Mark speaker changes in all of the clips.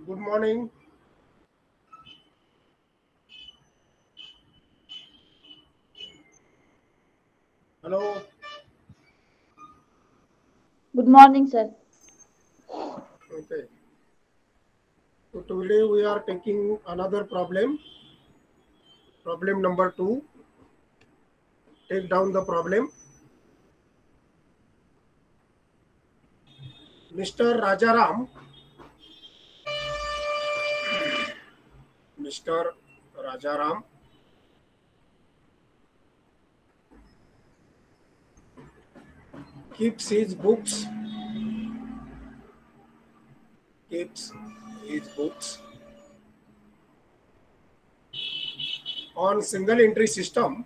Speaker 1: Good morning. Hello.
Speaker 2: Good morning, sir.
Speaker 1: Okay. So today we are taking another problem. Problem number 2. Take down the problem. Mr. Rajaram. Mr. Rajaram keeps his books. Keeps his books on single entry system.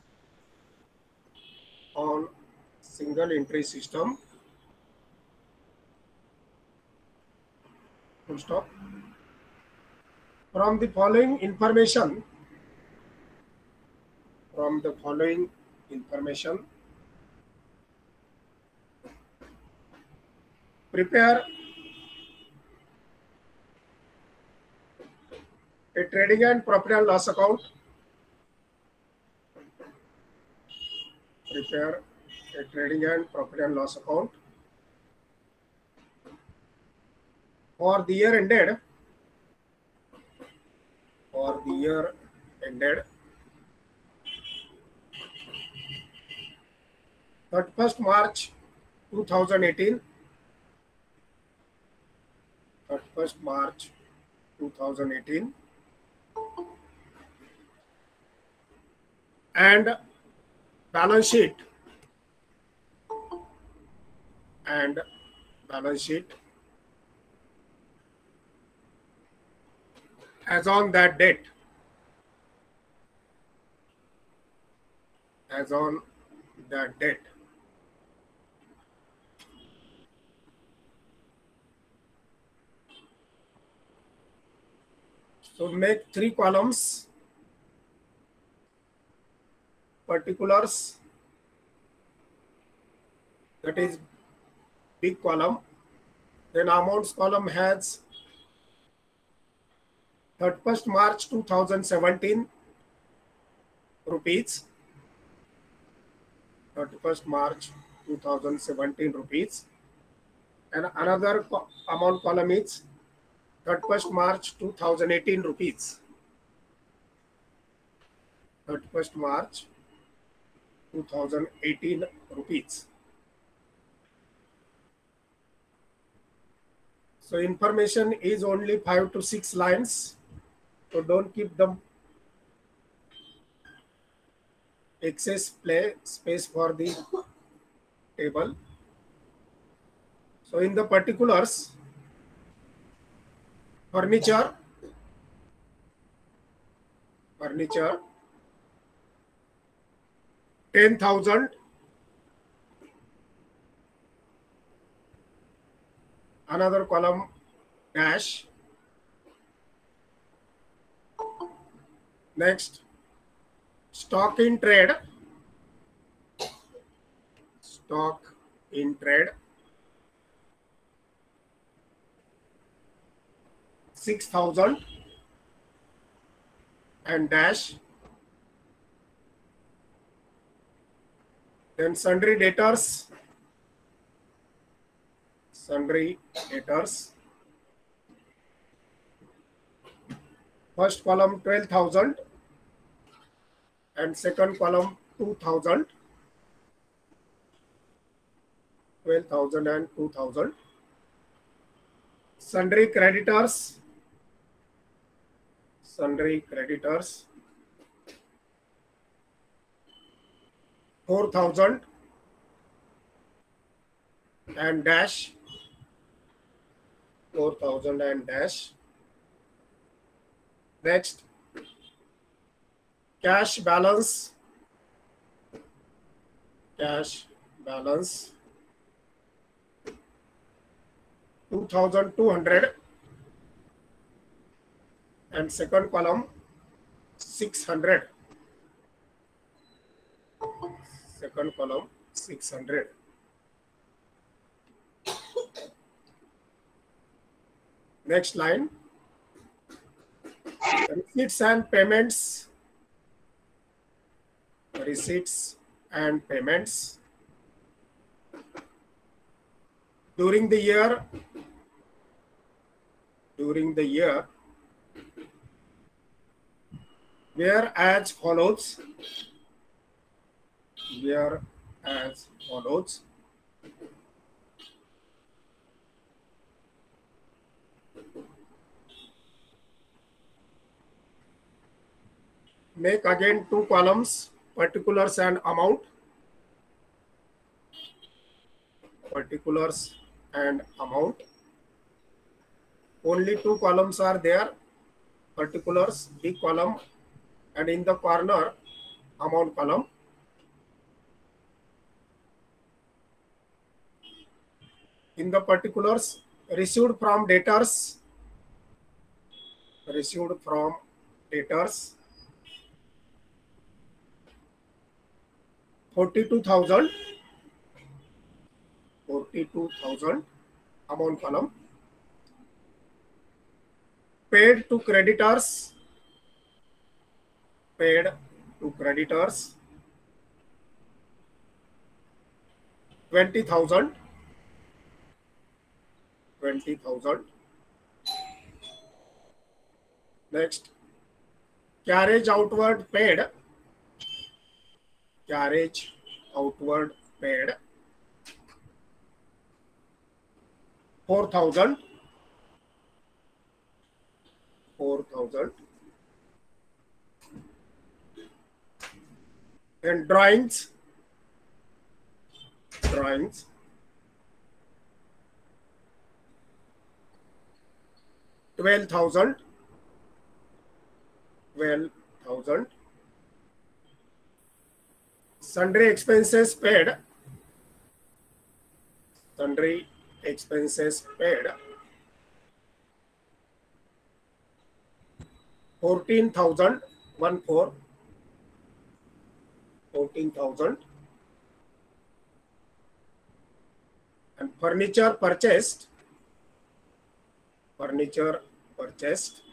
Speaker 1: On single entry system. Full stop. From the following information. From the following information. Prepare a trading and profit and loss account. Prepare a trading and profit and loss account for the year ended. For the year ended 31st March 2018. 31st March 2018 and balance sheet and balance sheet as on that date. As on that date. So make 3 columns. Particulars, that is big column. Then amounts column has 31st March 2017 rupees. 31st March 2017 rupees. And another amount column is 31st March 2018 rupees. 31st March 2018 rupees. So information is only 5 to 6 lines. So don't keep them excess play space for the table. So in the particulars, furniture 10,000. Another column dash. Next, stock in trade. Stock in trade 6,000 and dash. Then sundry debtors. Sundry debtors. First column 12,000 and second column 2,000. 12,000 and 2,000. Sundry creditors. Sundry creditors 4,000 and dash. 4,000 and dash. Next, cash balance. Cash balance 2,200 and second column 600. Second column 600. Next line, Receipts and payments. Receipts and payments. During the year, were as follows. Were as follows. Make again two columns, particulars and amount. Particulars and amount. Only two columns are there. Particulars, big column, and in the corner, amount column. In the particulars, received from debtors. Received from debtors. 42,000. 42,000 amount column. Paid to creditors. Paid to creditors. 20,000. 20,000. Next, carriage outward paid. Carriage outward paid. 4,000. 4,000. Then drawings. Drawings. 12,000. 12,000. Sundry expenses paid. Sundry expenses paid. 14,000. 14,000. And furniture purchased. Furniture purchased.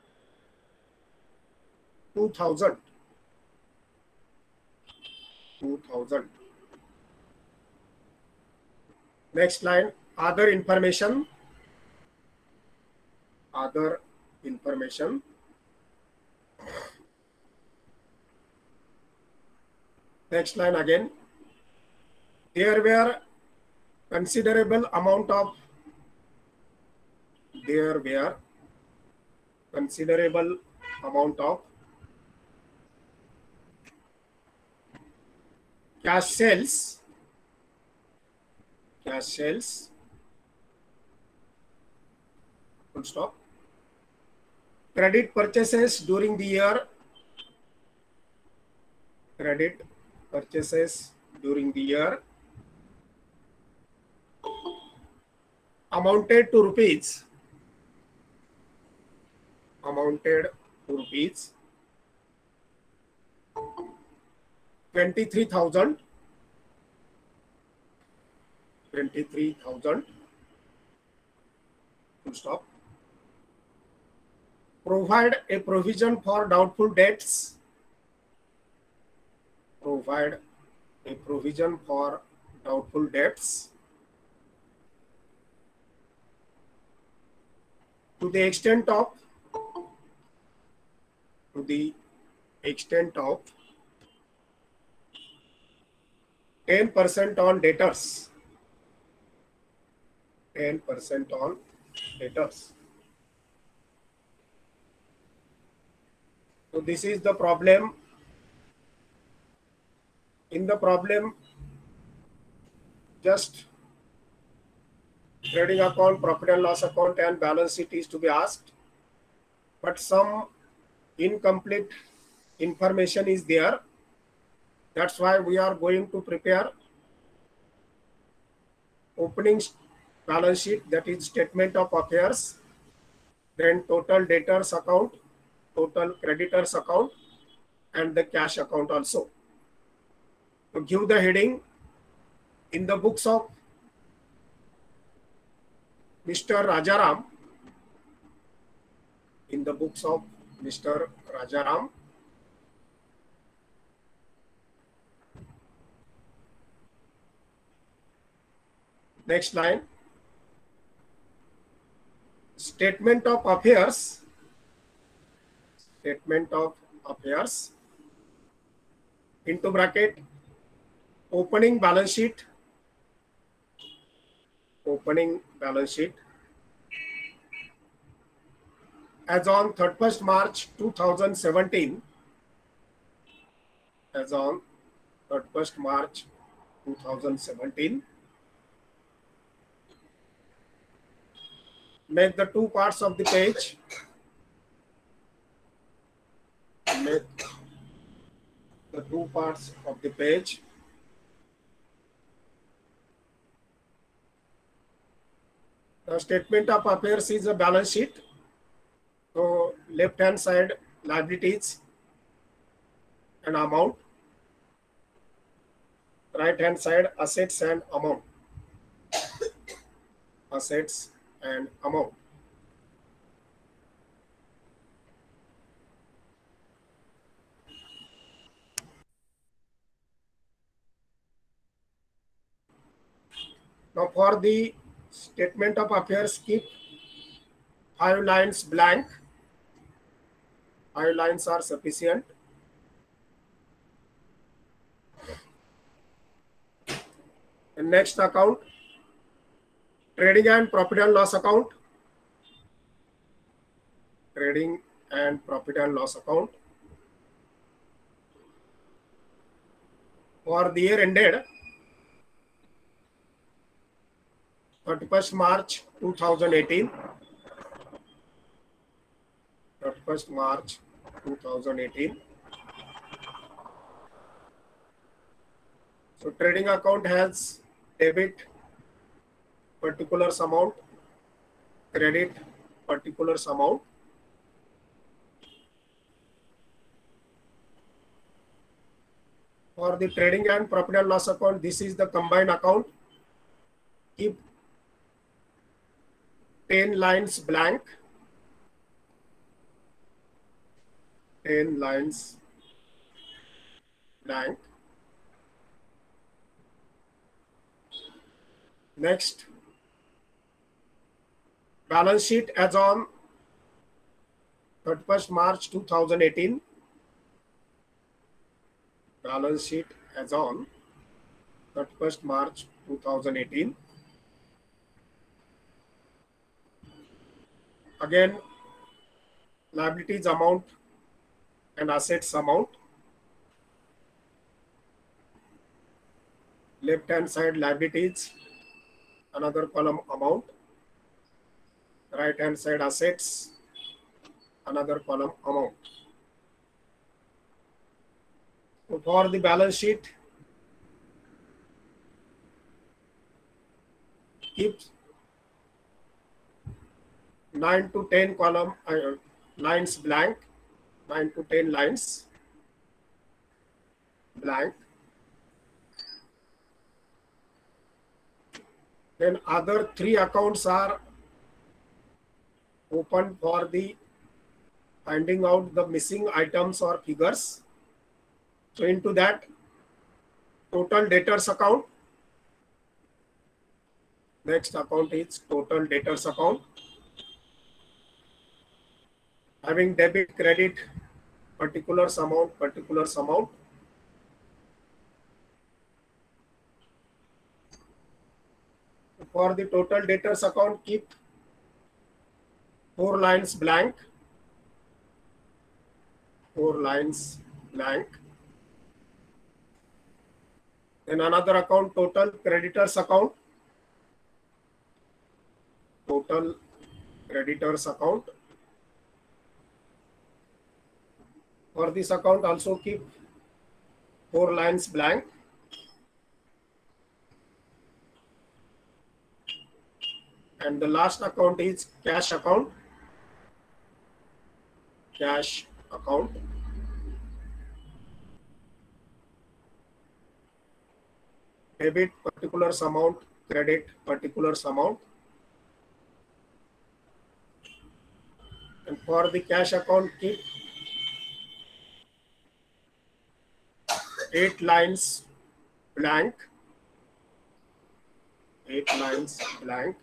Speaker 1: 2,000. 2,000. Next line, other information. Other information. Next line again. There were considerable amount of cash sales. Cash sales. Full stop. Credit purchases during the year. Credit purchases during the year amounted to rupees. Amounted to rupees 23,000. 23,000. Full stop. Provide a provision for doubtful debts. Provide a provision for doubtful debts to the extent of 10% on debtors. 10% on debtors. So this is the problem. In the problem, just trading account, profit and loss account, and balance sheet is to be asked, but some incomplete information is there. That's why we are going to prepare opening balance sheet, that is statement of affairs, then total debtors account, total creditors account, and the cash account also. To give the heading, in the books of Mr. Rajaram, Mr. Rajaram. Next line. Statement of affairs. Statement of affairs. Into bracket. Opening balance sheet. Opening balance sheet. As on 31st March 2017. As on 31st March 2017. Make the two parts of the page. Make the two parts of the page. The statement of affairs is a balance sheet. So left hand side liabilities and amount. Right hand side assets and amount. Assets and amount. Now for the statement of affairs, keep 5 lines blank. 5 lines are sufficient. The next account, trading and profit and loss account. Trading and profit and loss account. For the year ended 31st March 2018. 31st March 2018. So trading account has debit particular amount, credit particular amount. For the trading and profit and loss account, this is the combined account. Keep 10 lines blank. 10 lines blank. Next, balance sheet as on 31st March 2018. Balance sheet as on 31st March 2018. Again, liabilities amount and assets amount. Left hand side liabilities, another column amount. Right hand side assets, another column amount. So for the balance sheet, keep 9 to 10 column lines blank. 9 to 10 lines blank. Then other 3 accounts are open for the finding out the missing items or figures. So into that, total debtors account. Next account is total debtors account. Having debit, credit, particular amount, particular amount. For the total debtors account, keep 4 lines blank. 4 lines blank. Then another account, total creditors account. Total creditors account. For this account also keep 4 lines blank. And the last account is cash account. Cash account. Debit particular amount, credit particular amount. And for the cash account, keep 8 lines blank. 8 lines blank.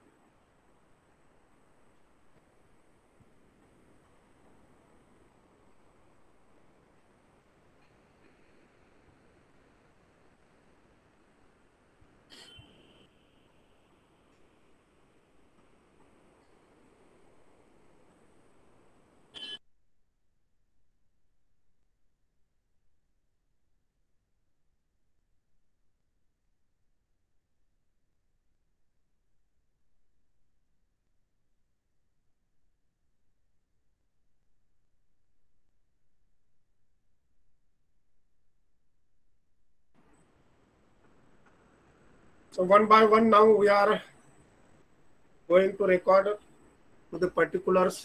Speaker 1: So one by one now we are going to record to the particulars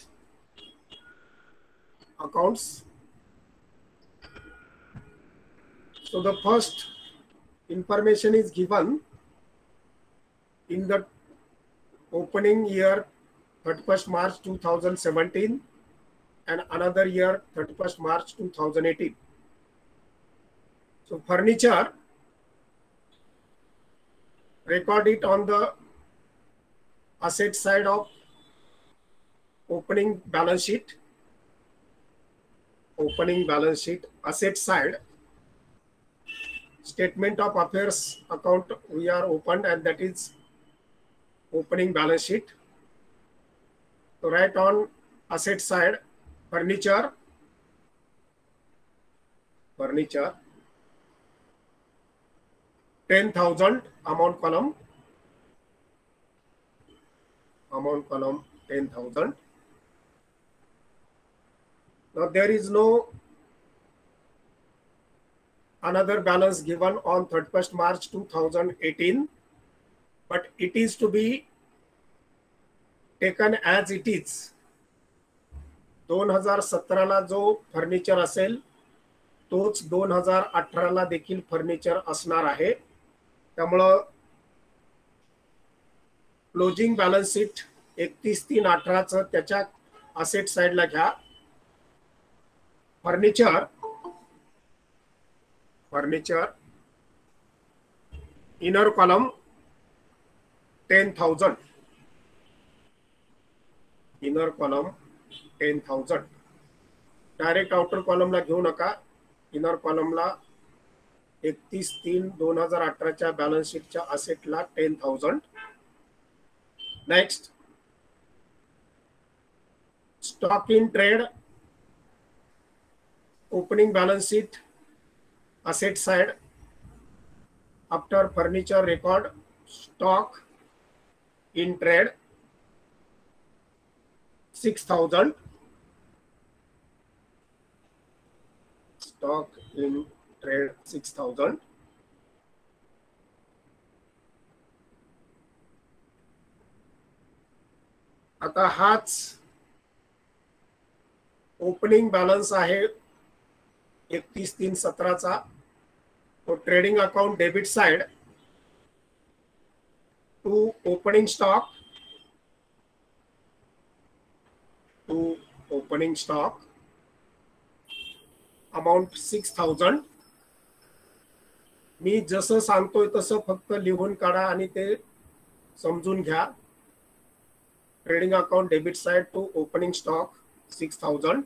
Speaker 1: accounts. So the first information is given in the opening year 31st March 2017 and another year 31st March 2018. So furniture, record it on the asset side of opening balance sheet. Opening balance sheet, asset side. Statement of affairs account we are opened, and that is opening balance sheet. So write on asset side, furniture, 10,000 amount column 10,000. Now there is no another balance given on 31st March 2018, but it is to be taken as it is. 2017 ला जो furniture असेल तोच 2018 ला देखील furniture असणार आहे. त्यामुळे closing balance sheet 31/3/18 चं त्याच्या asset साइडला घ्या. Furniture inner column 10,000. Inner column 10,000. Direct outer कॉलमला घेऊ नका. इनर कॉलमला 31/3/2018 च्या बॅलन्स शीटच्या असेटला 10,000. Next, stock in trade, opening balance sheet, asset side. After furniture record, stock in trade 6,000. Stock in trade 6,000. आता हाच ओपनिंग बॅलन्स आहे 31/3/17 चा. तो trading account debit side to opening stock amount 6,000. मी जसं सांगतोय तसं फक्त लिहून काढा आणि ते समजून घ्या. Trading account debit side to opening stock 6,000.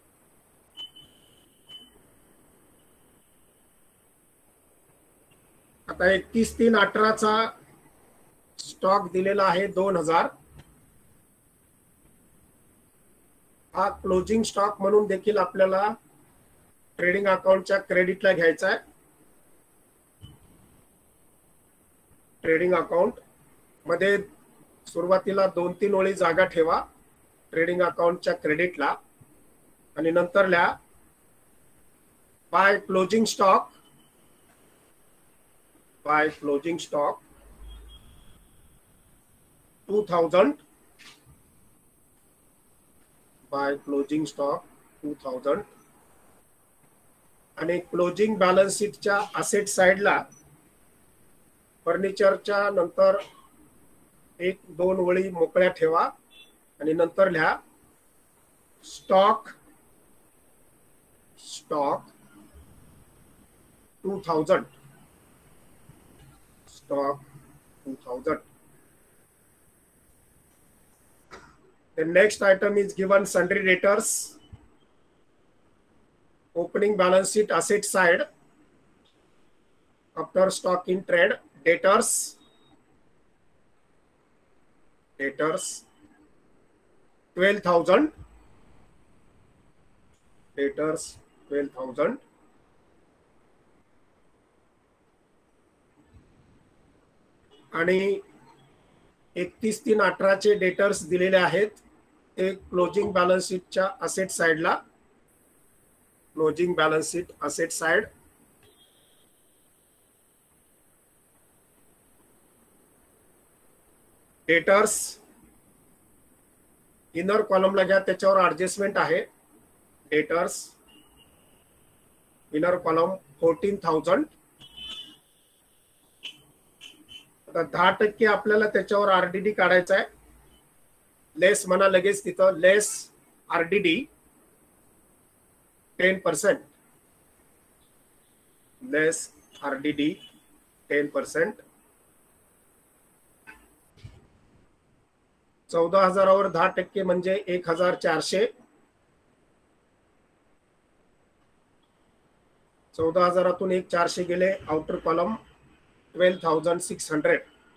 Speaker 1: आता 31/3/18 चा स्टॉक दिलेला आहे 2,000. हा क्लोजिंग स्टॉक म्हणून देखील आपल्याला ट्रेडिंग अकाउंटच्या क्रेडिटला घ्यायचा आहे. ट्रेडिंग अकाउंट मध्ये सुरुवातीला 2-3 ओळी जागा ठेवा ट्रेडिंग अकाउंटच्या क्रेडिटला आणि नंतर लिहा by closing stock 2,000. By closing stock 2,000. आणि क्लोजिंग बॅलन्स शीटच्या असेट साइडला फर्निचरच्या नंतर 1-2 ओळी मोकळ्या ठेवा आणि नंतर लिहा stock 2000, stock 2000. The next item is given sundry debtors, opening balance sheet asset side after stock in trade, debtors 12,000, debtors 12,000. आणि 31/3/18 डेटर्स दिलेले आहेत ते क्लोजिंग बॅलन्स शीटच्या असेट साइडला, closing balance sheet asset side. Debtors inner कॉलमला घ्या, त्याच्यावर adjustment आहे. Debtors inner column 14,000. आता 10% आपल्याला त्याच्यावर आरडीडी काढायचा आहे. लेस म्हणा लगेच तिथं, लेस आरडीडी 10%, लेस आरडीडी 10%. 14,000वर 10% म्हणजे 1,400. 14,000तून 1,400 गेले. Outer column 12,600,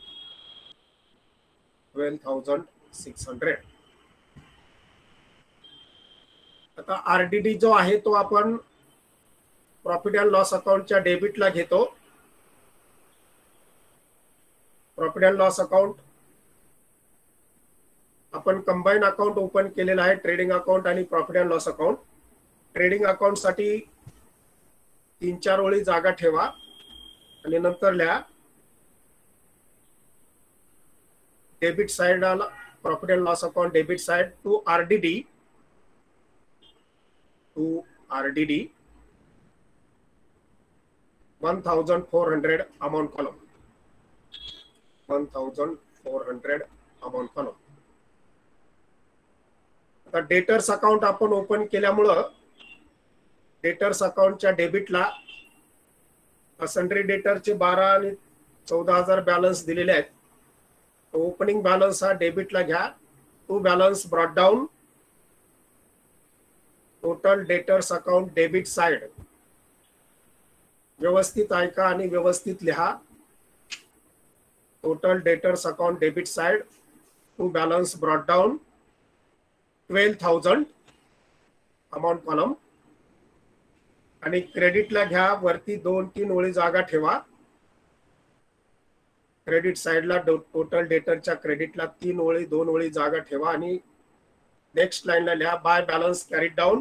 Speaker 1: 12,600. आता आरडीडी जो आहे तो आपण प्रॉफिट अँड लॉस अकाउंटच्या डेबिटला घेतो. प्रॉफिट अँड लॉस अकाउंट आपण कंबाईन अकाउंट ओपन केलेला आहे, ट्रेडिंग अकाउंट आणि profit and loss account. Trading account साठी 3-4 ओळी जागा ठेवा आणि नंतर लिहा debit side, profit and loss account debit side to RDD, to RDD 1,400 amount column, 1,400 amount column. आता डेटर्स अकाउंट आपण ओपन केल्यामुळं डेटर्स अकाउंटच्या डेबिटला सन्ड्री डेटरचे 12 आणि 14,000 बॅलन्स दिलेले आहेत. ओपनिंग बॅलन्स हा डेबिटला घ्या. To balance brought down, total debtors account debit side. व्यवस्थित ऐका आणि व्यवस्थित लिहा. Total debtors account debit side, to balance brought down 12,000 amount column. आणि क्रेडिटला घ्या, वरती 2-3 ओळी जागा ठेवा. क्रेडिट साइडला टोटल डेटरच्या क्रेडिटला 3 ओळी 2 ओळी जागा ठेवा आणि नेक्स्ट लाईनला लिहा by balance carried down.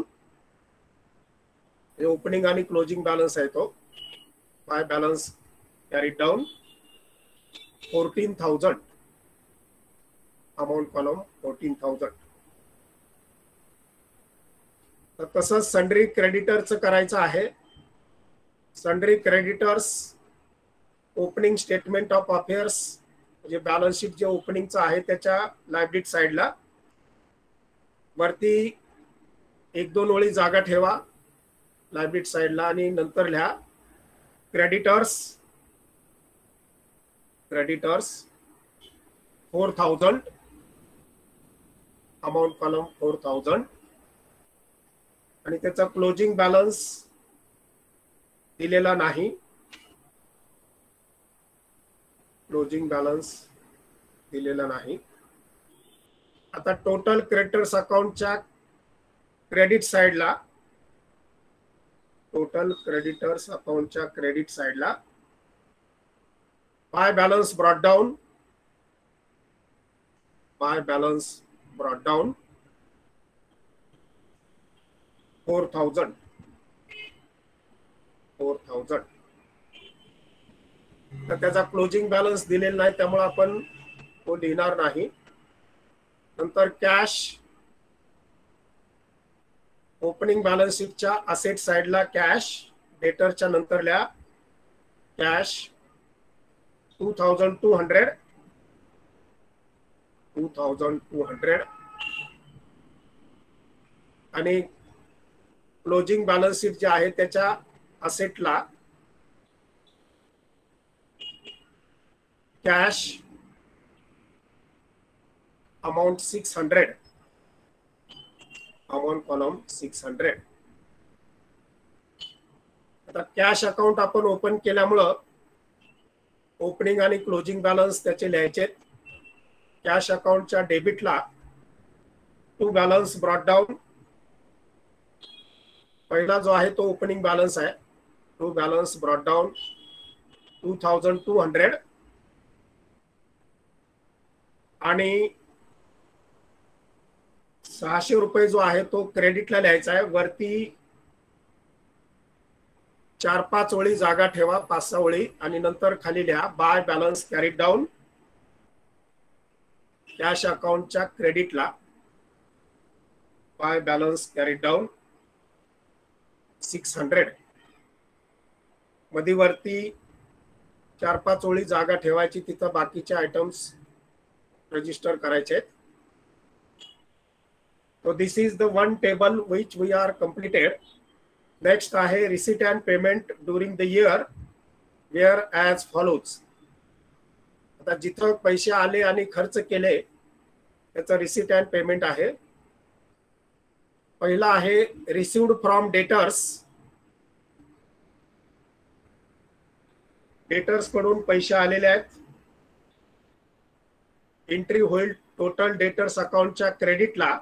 Speaker 1: Opening आणि क्लोजिंग बॅलन्स आहे तो. By balance carried down 14,000 amount column 14,000. तर तसंच सन्ड्री क्रेडिटरचं करायचं आहे. Sundry creditors opening statement of affairs म्हणजे बॅलन्स शीट जे ओपनिंगचं आहे त्याच्या लायबिलिटी साइडला वरती 1-2 ओळी जागा ठेवा लायबिलिटी साइडला आणि नंतर लिहा क्रेडिटर्स, क्रेडिटर्स 4,000 अमाउंट कॉलम 4,000. आणि त्याचा क्लोजिंग बॅलन्स दिलेला नाही, क्लोजिंग बॅलन्स दिलेला नाही. आता टोटल क्रेडिटर्स अकाउंटच्या क्रेडिट साइडला, टोटल क्रेडिटर्स अकाउंटच्या क्रेडिट साइडला by balance brought down, by balance brought down 4,000, 4,000. तर त्याचा क्लोजिंग बॅलन्स दिलेला नाही त्यामुळे आपण तो लिहिणार नाही. नंतर कॅश, ओपनिंग बॅलन्स शीटच्या असेट साइडला कॅश, डेटरच्या नंतर लिहा कॅश 2,200, 2,200. आणि क्लोजिंग बॅलन्स शीट जे आहे त्याच्या असेटला कॅश अमाउंट 600, अमाउंट कॉलम 600. आता कॅश अकाउंट आपण ओपन केल्यामुळं ओपनिंग आणि क्लोजिंग बॅलन्स त्याचे लिहायचे. कॅश अकाउंटच्या डेबिटला टू बॅलन्स ब्रॉट डाऊन. पहिला जो आहे तो ओपनिंग बॅलन्स आहे. टू बॅलन्स ब्रॉट डाऊन 2200 आणि 600 रुपये जो आहे तो क्रेडिटला लिहायचा आहे. वरती 4-5 ओळी जागा ठेवा, 5-6 ओळी, आणि नंतर खाली लिहा by balance carried down. Cash अकाउंटच्या क्रेडिटला बाय बॅलन्स कॅरीड डाऊन 600. मध्यवर्ती 4-5 ओळी जागा ठेवायची, तिथं बाकीचे आयटम्स रजिस्टर करायचे. So this is the one table which we are completed. Next आहे receipt and payment during the year, where as follows. आता जिथं पैसे आले आणि खर्च केले त्याचं रिसीट अँड पेमेंट आहे. पहिला आहे रिसिव्ड फ्रॉम डेटर्स. डेटर्स कडून पैसे आलेले आहेत. एंट्री होईल टोटल डेटर्स अकाउंटच्या क्रेडिटला.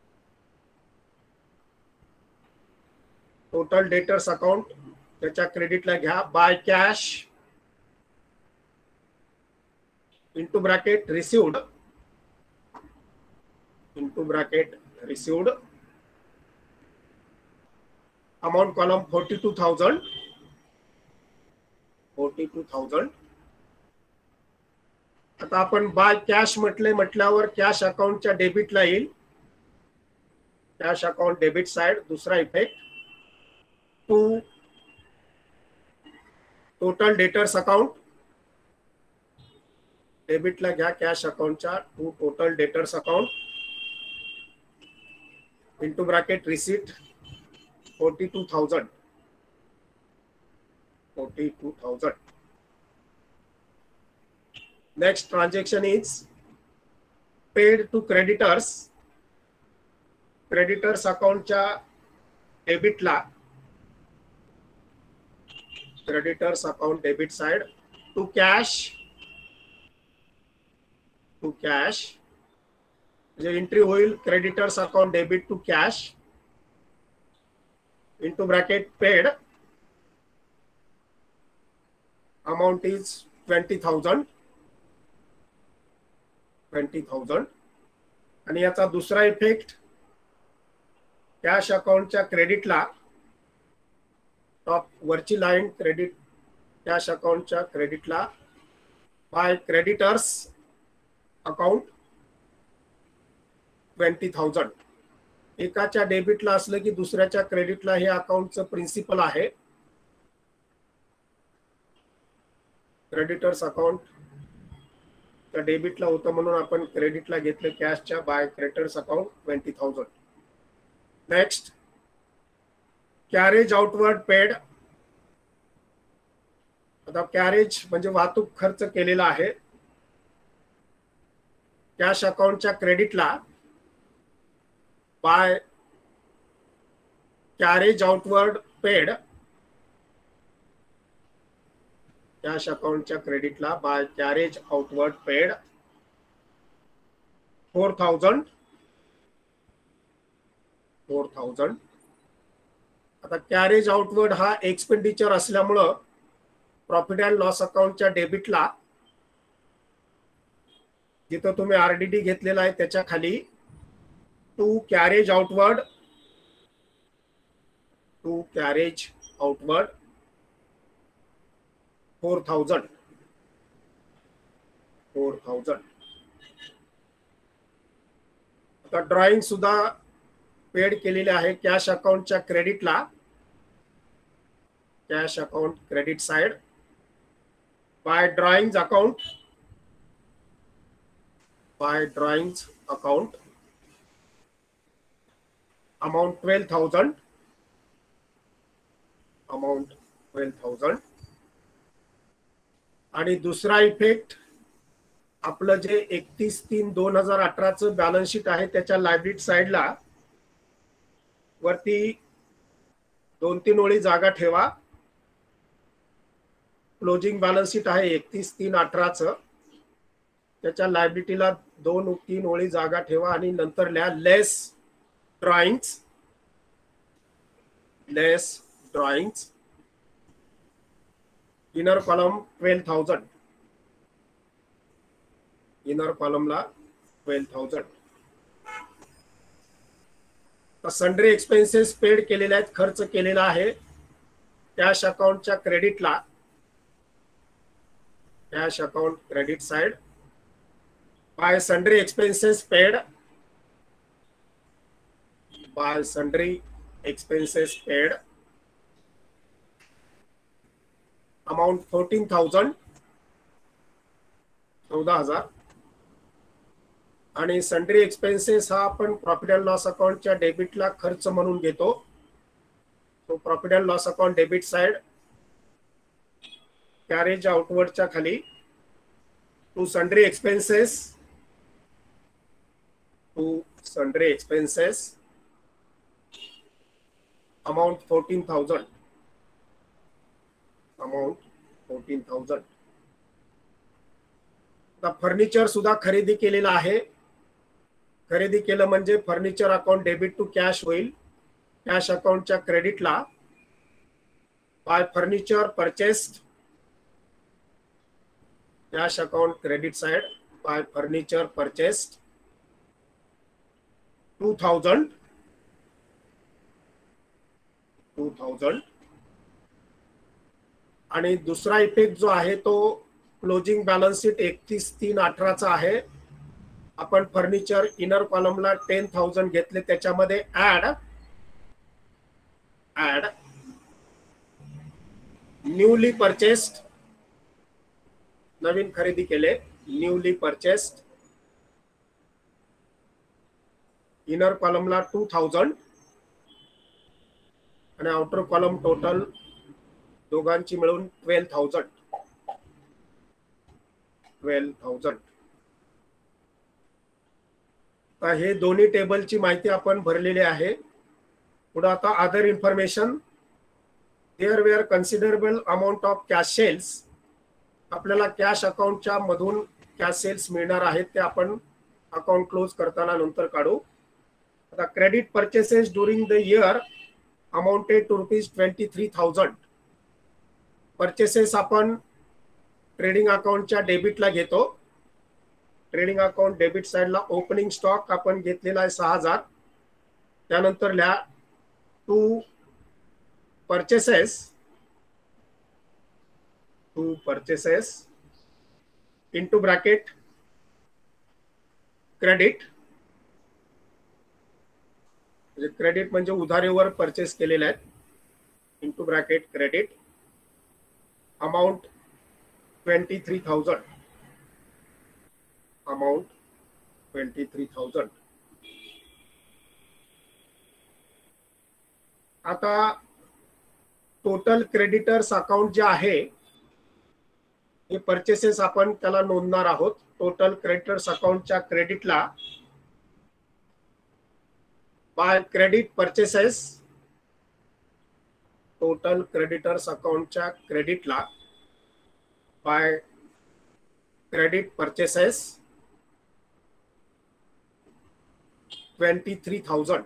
Speaker 1: टोटल डेटर्स अकाउंट त्याच्या क्रेडिटला घ्या by cash into bracket received, into bracket received, amount column 42,000. 42,000. आता आपण बाय कॅश म्हटल्यावर कॅश अकाउंटच्या डेबिटला येईल. Cash account debit side. दुसरा effect to total debtors account. डेबिटला घ्या कॅश अकाउंटच्या to total debtors account into bracket receipt 42,000. 42,000. Next transaction is paid to creditors. Creditors अकाउंटच्या डेबिटला, creditors account debit side to cash, to cash म्हणजे entry होईल creditors account debit to cash into bracket paid. Amount is 20,000. 20,000. आणि याचा दुसरा effect cash अकाउंटच्या क्रेडिटला, top वरची लाईन क्रेडिट, कॅश अकाउंटच्या क्रेडिटला बाय क्रेडिटर्स अकाउंट 20,000. एकाच्या डेबिटला असलं की दुसऱ्याच्या क्रेडिटला हे अकाउंटचं प्रिन्सिपल आहे. क्रेडिटर्स अकाउंट त्या डेबिटला होतं म्हणून आपण क्रेडिटला घेतलं कॅशच्या by creditors account 20,000. Next carriage outward paid. आता कॅरेज म्हणजे वाहतूक खर्च केलेला आहे. कॅश अकाउंटच्या क्रेडिटला by carriage outward paid. Cash अकाउंटच्या क्रेडिटला बाय कॅरेज आउटवर्ड पेड 4,000. 4,000. आता कॅरेज आउटवर्ड हा एक्सपेंडिचर असल्यामुळं प्रॉफिट अँड लॉस अकाउंटच्या डेबिटला जिथं तुम्ही आरडीडी घेतलेला आहे त्याच्या खाली to carriage outward, to carriage outward 4,000. 4,000. आता ड्रॉइंग सुद्धा पेड केलेले आहे कॅश अकाउंटच्या क्रेडिटला. Cash account credit side by drawings account, by drawings account amount 12,000, amount 12,000. आणि दुसरा इफेक्ट आपलं जे 31/3/2018 बॅलन्स शीट आहे त्याच्या लायबिलिटी साइडला वरती 2-3 ओळी जागा ठेवा. क्लोजिंग बॅलन्स शीट आहे 31/3/18 त्याच्या लायबिलिटीला 2-3 ओळी जागा ठेवा आणि नंतर लिहा less drawings, less drawings, inner column 12,000, inner कॉलमला 12,000. सन्ड्री एक्सपेन्सेस पेड केलेले आहेत, खर्च केलेला आहे. कॅश अकाउंटच्या क्रेडिटला, cash account credit side by sundry expenses paid, by sundry expenses paid amount 14,000, 14,000. आणि सन्ड्री एक्सपेन्सेस हा आपण प्रॉफिट अँड लॉस अकाउंटच्या डेबिटला खर्च म्हणून घेतो. तो profit and loss account debit side carriage आउटवर्डच्या खाली to sundry expenses, to sundry expenses amount 14,000, amount 14,000. आता फर्निचर सुद्धा खरेदी केलेला आहे. खरेदी केलं म्हणजे furniture account debit to cash होईल. कॅश अकाउंटच्या क्रेडिटला by furniture purchased, cash account credit side by furniture purchased 2,000, 2,000. आणि दुसरा इफेक्ट जो आहे तो क्लोजिंग बॅलन्स शीट 31/3/18 आहे. आपण फर्निचर इनर कॉलमला 10,000 घेतले, त्याच्यामध्ये ऍड न्यूली परचेस्ड, नवीन खरेदी केले, न्यूली परचेस्ड इनर कॉलमला 2,000 आणि आउटर कॉलम टोटल दोघांची मिळून 12,000, 12,000. तर हे दोन्ही टेबलची माहिती आपण भरलेली आहे. पुढे आता other information. There were considerable amount of cash sales. आपल्याला कॅश अकाउंटच्या मधून कॅश सेल्स मिळणार आहेत, ते आपण अकाउंट क्लोज करताना नंतर काढू. आता credit purchases during the year amounted to ₹23,000. Purchases आपण ट्रेडिंग अकाउंटच्या डेबिटला घेतो. ट्रेडिंग अकाउंट डेबिट साइडला ओपनिंग स्टॉक आपण घेतलेला आहे 6,000. त्यानंतर लिहा to purchases, to purchases into bracket credit, म्हणजे क्रेडिट म्हणजे उधारीवर परचेस केलेले आहेत, into bracket credit amount 23,000, amount 23,000. आता टोटल क्रेडिटर्स अकाउंट जे आहे हे परचेसेस आपण त्याला नोंदणार आहोत. टोटल क्रेडिटर्स अकाउंटच्या क्रेडिटला by credit purchases, total creditors अकाउंटच्या क्रेडिटला बाय क्रेडिट परचेसेस 23,000,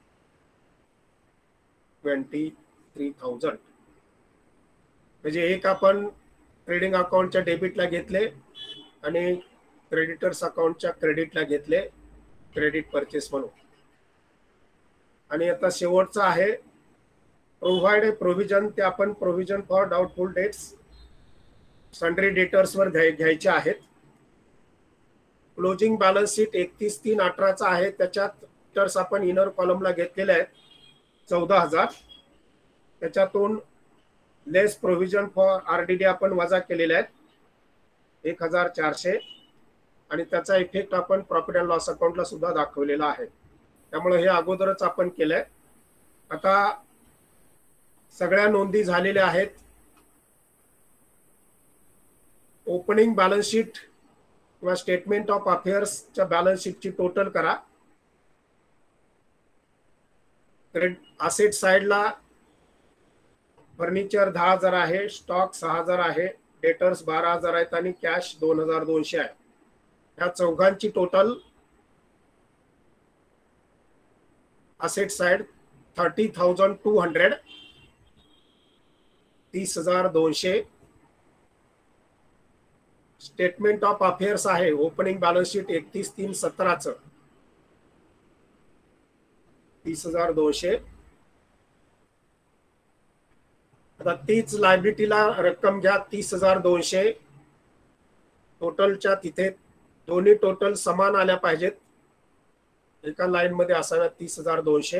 Speaker 1: 23,000. म्हणजे एक आपण ट्रेडिंग अकाउंटच्या डेबिटला घेतले आणि क्रेडिटर्स अकाउंटच्या क्रेडिटला घेतले क्रेडिट परचेस म्हणून. आणि आता शेवटचा आहे प्रोव्हाइड ए प्रोव्हिजन. ते आपण provision for doubtful debts sundry डेटर्सवर घ्यायचे आहेत. क्लोजिंग बॅलन्स शीट 31/3/18 आहे. त्याच्यात डेटर्स आपण इनर कॉलमला घेतलेले आहेत 14,000. त्याच्यातून लेस प्रोव्हिजन फॉर आरडीडी आपण वजा केलेले आहेत 1,400 आणि त्याचा इफेक्ट आपण प्रॉफिट अँड लॉस अकाउंटला सुद्धा दाखवलेला आहे. त्यामुळे हे अगोदरच आपण केलंय. आता सगळ्या नोंदी झालेल्या आहेत. ओपनिंग बॅलन्स शीट किंवा स्टेटमेंट ऑफ अफेअर्सच्या बॅलन्स शीटची टोटल करा. असेट साइडला फर्निचर 10,000 आहे, स्टॉक 6,000 आहे, डेटर्स 12,000 आहेत आणि कॅश 2,200 आहे. ह्या चौघांची total asset side 30,200, 30,200. Statement of affairs आहे ओपनिंग बॅलन्स शीट 31/3/17 30,200. आता तीच लायबिलिटीला रक्कम घ्या 30,200. टोटलच्या तिथे दोन्ही टोटल समान आल्या पाहिजेत, एका लाईन मध्ये असाव्या 30,200.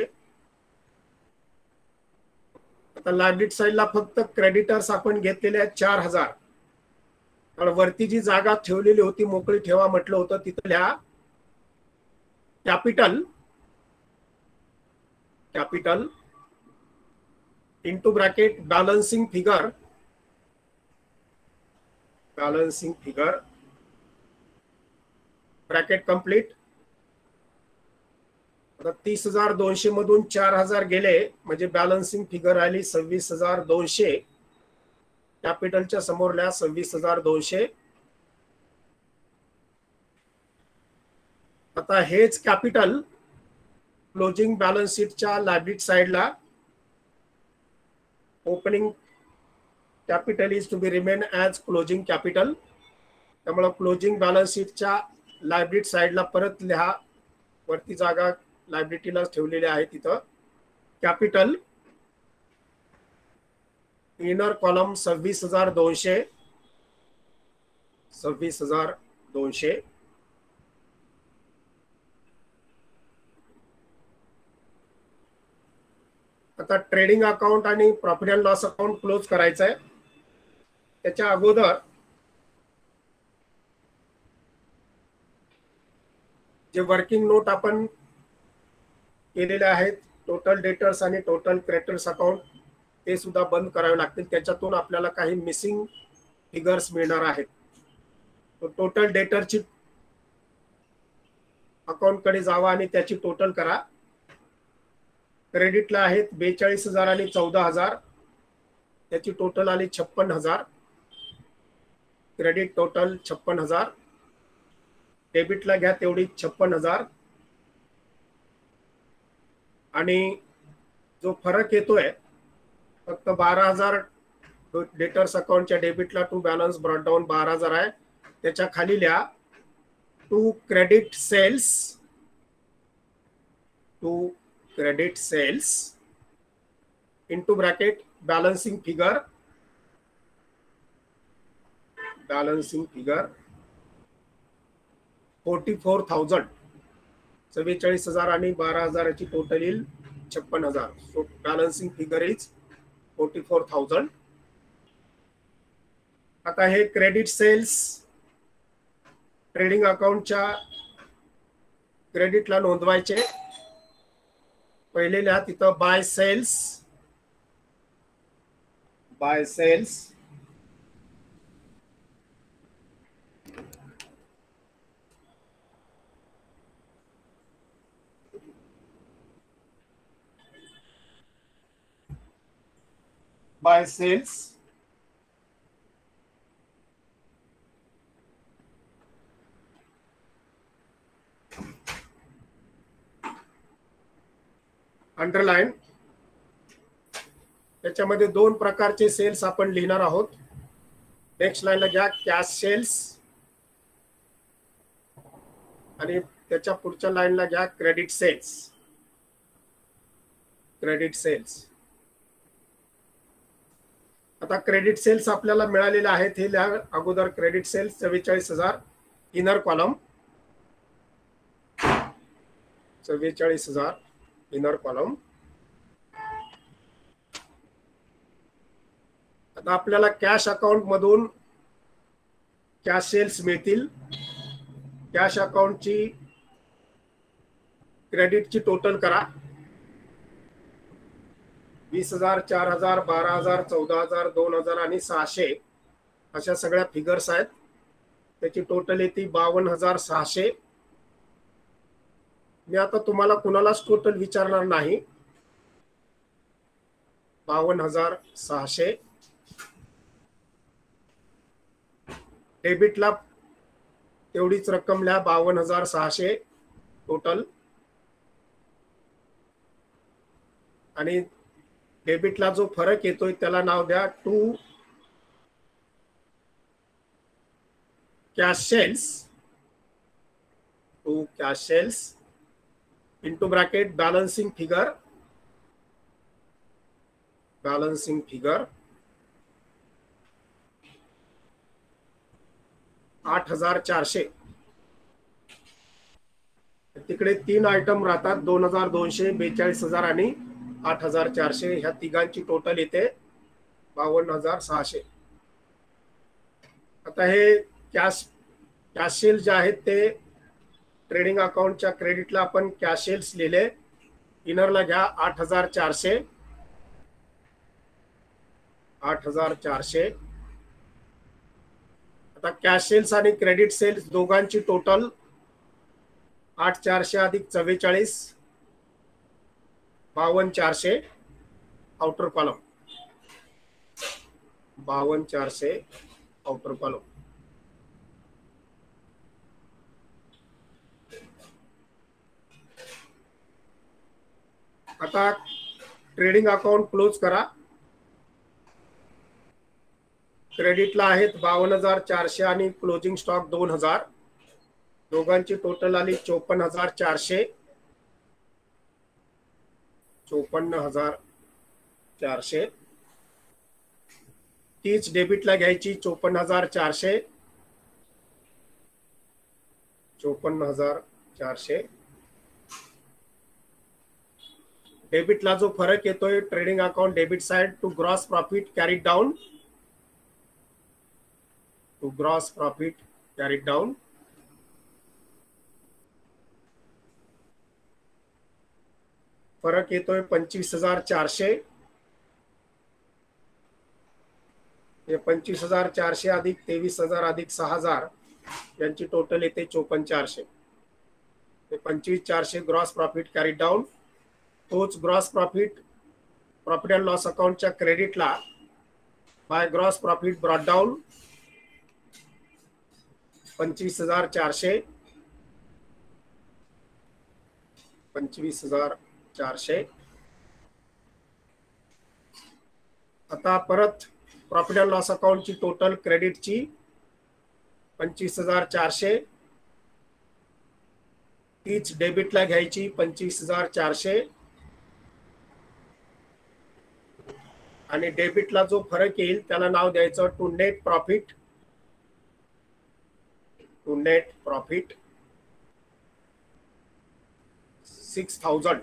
Speaker 1: आता लायबिलिटी साइडला फक्त क्रेडिटर्स आपण घेतलेले आहेत 4,000. कारण वरती जी जागा ठेवलेली होती मोकळी ठेवा म्हटलं होतं तिथल्या capital into bracket balancing figure bracket complete. आता 30,200 मधून 4,000 गेले म्हणजे बॅलन्सिंग फिगर आली 26,200. कॅपिटलच्या समोर लिहा 26,200. आता हेच कॅपिटल क्लोजिंग बॅलन्स शीटच्या लायबिलिटी साइडला opening capital is to be remain as closing capital. त्यामुळे क्लोजिंग बॅलन्स शीटच्या लायबिलिटी साइडला परत लिहा, वरती जागा लायबिलिटीला ठेवलेली आहे तिथं कॅपिटल इनर कॉलम 26,200. आता ट्रेडिंग अकाउंट आणि profit and loss account close करायचं आहे. त्याच्या अगोदर जे वर्किंग नोट आपण केलेले आहेत टोटल डेटर्स आणि टोटल क्रेडिटर्स अकाउंट ते सुद्धा बंद करावे लागतील. त्याच्यातून आपल्याला काही मिसिंग फिगर्स मिळणार आहेत. तो टोटल डेटरची अकाउंट कडे जावा आणि त्याची टोटल करा. क्रेडिटला आहेत 42,000 आणि 14,000, त्याची टोटल आली 56,000. Credit total 56,000. डेबिटला घ्या तेवढी 56,000 आणि जो फरक येतोय फक्त 12,000 डेटर्स अकाउंटच्या डेबिटला टू बॅलन्स ब्रॉट डाऊन 12,000 आहे. त्याच्या खाली लिहा to credit sales into bracket balancing figure 44,000. 44,000 आणि 12,000 ची टोटल येईल 56,000. So balancing figure is 44,000. आता हे क्रेडिट सेल्स ट्रेडिंग अकाउंटच्या क्रेडिटला नोंदवायचे. पहिले लिहा तिथं बाय सेल्स अंडरलाइन. त्याच्यामध्ये दोन प्रकारचे सेल्स आपण लिहिणार आहोत. नेक्स्ट लाईनला घ्या कॅश सेल्स आणि त्याच्या पुढच्या लाईनला घ्या क्रेडिट सेल्स. आता क्रेडिट सेल्स आपल्याला मिळालेले आहेत हे लिहा अगोदर. Credit sales 44,000 inner column 44,000 inner column. आता आपल्याला कॅश अकाउंट मधून कॅश सेल्स मिळतील. कॅश अकाउंटची क्रेडिटची टोटल करा. 20,000, 4,000, 12,000, 14,000, 2,000 आणि 600 अशा सगळ्या फिगर्स आहेत. त्याची टोटल येते 52,600. मी आता तुम्हाला कुणालाच टोटल विचारणार नाही. 52,600. डेबिटला तेवढीच रक्कम लिहा, 52,600 टोटल. आणि डेबिटला जो फरक येतोय त्याला नाव द्या to cash sales. To cash sales into bracket balancing figure. Balancing figure 8,400. तिकडे 3 आयटम राहतात, 2,200, 42,000 आणि 8,400. ह्या तिघांची टोटल येते 52,600. आता हे कॅश सेल्स जे आहेत ते ट्रेडिंग अकाउंटच्या क्रेडिटला आपण कॅश सेल्स लिहिले. इनरला घ्या 8,400. 8,400. आता कॅश सेल्स आणि क्रेडिट सेल्स दोघांची टोटल 8,400 अधिक 44 52,400. Outer column 52,400 outer column. आता ट्रेडिंग अकाउंट क्लोज करा. क्रेडिटला आहेत 52,400 आणि क्लोजिंग स्टॉक 2,000. दोघांची टोटल आली 54,400. 54,400. तीच डेबिटला घ्यायची 54,400. 54,400. डेबिटला जो फरक येतोय trading account debit side to gross profit carried down. To gross profit carried down. फरक येतोय 25,400. हे 25,400 अधिक 23,000 अधिक 6,000 यांची टोटल येते 54,400. ते 25,400 ग्रॉस प्रॉफिट कॅरीड डाऊन. तोच ग्रॉस प्रॉफिट अँड लॉस अकाउंटच्या क्रेडिटला by gross profit brought down 25,400. 25,400. आता परत प्रॉफिट अँड लॉस अकाउंटची टोटल क्रेडिटची 25,400. तीच डेबिटला घ्यायची 25,400. आणि डेबिटला जो फरक येईल त्याला नाव द्यायचं to net profit. To net profit 6,000.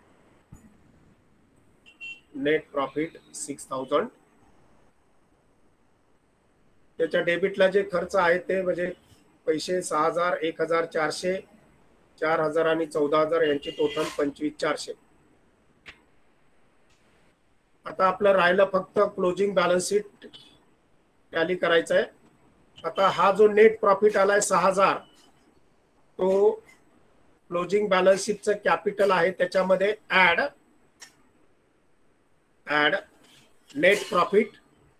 Speaker 1: Net profit 6,000. त्याच्या डेबिटला जे खर्च आहे ते म्हणजे पैसे 6,000, 1,400, 4,000 आणि 14,000 यांची टोटल 25,400. आता आपलं राहिलं फक्त क्लोजिंग बॅलन्स शीट टॅली करायचं आहे. आता हा जो नेट प्रॉफिट आलाय 6,000 तो क्लोजिंग बॅलन्स शीटचं कॅपिटल आहे त्याच्यामध्ये ऍड नेट प्रॉफिट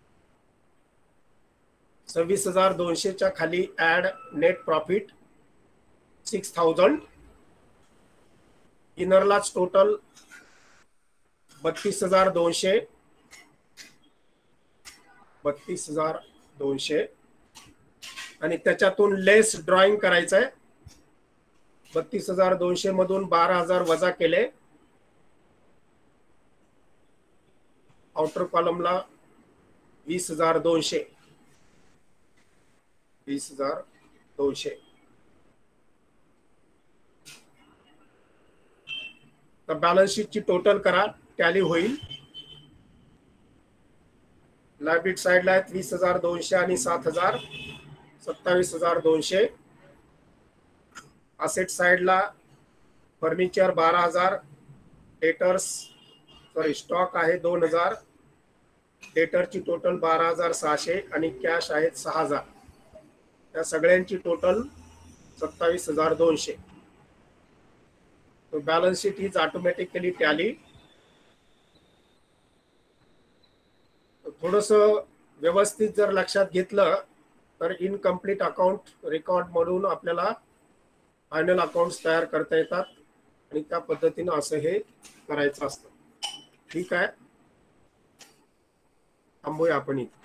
Speaker 1: 26,200 खाली ऍड नेट प्रॉफिट 6,000. इनरलाच टोटल 32,200. 32,200 आणि त्याच्यातून लेस ड्रॉइंग करायचं आहे. 32,200 मधून 12,000 वजा केले. आउटर कॉलमला 20,200. 20,200. तर बॅलन्स शीटची टोटल करा, टॅली होईल. लायबिलिटी साइडला आहेत 20,200 आणि 7,000 27,200. असेट साइडला फर्निचर 12,000, डेटर्स सॉरी स्टॉक आहे 2,000, डेटरची टोटल 12,600 आणि कॅश आहेत 6,000. त्या सगळ्यांची टोटल 27,200. तो balance sheet is automatically tally. थोडस व्यवस्थित जर लक्षात घेतलं तर इनकम्प्लीट अकाउंट रेकॉर्ड म्हणून आपल्याला फायनल अकाउंट्स तयार करता येतात आणि त्या पद्धतीने असं हे करायचं असतं. ठीक आहे, थांबूया आपण इथे.